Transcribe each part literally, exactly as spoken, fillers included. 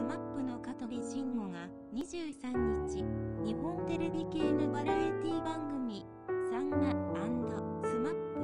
マップの香取慎吾がにじゅうさんにち、日本テレビ系のバラエティ番組「さんま&スマップ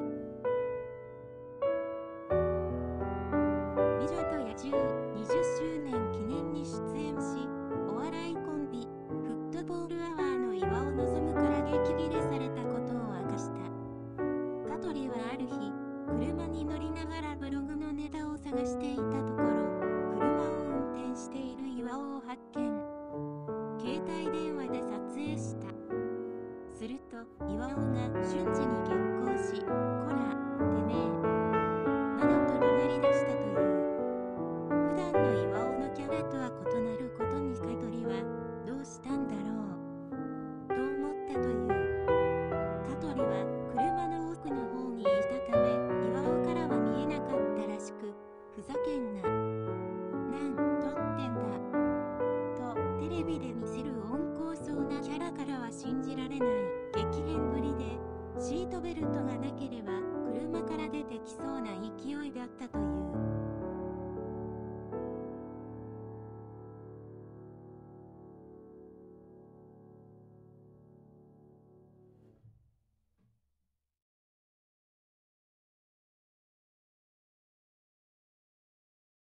美女と野獣にじゅっしゅうねん記念」に出演し、お笑いコンビフットボールアワーの岩尾望から激ギレされたことを明かした。香取はある日、車に乗りながらブログのネタを探していたところ、車を運転している岩尾を発見。携帯電話で撮影した。すると岩尾が瞬時に激高し、こら、てめえ、などと怒鳴り出したという。普段の岩尾のキャラとは異なることに香取は、どうしたんだろう、と思ったという。香取は車の奥の方にいたため、岩尾からは見えなかったらしく、ふざけんな、なん撮ってんだ、とテレビで見せる温厚そうなキャラからは信じられない激変ぶりで、シートベルトがなければ車から出てきそうな勢いだったという。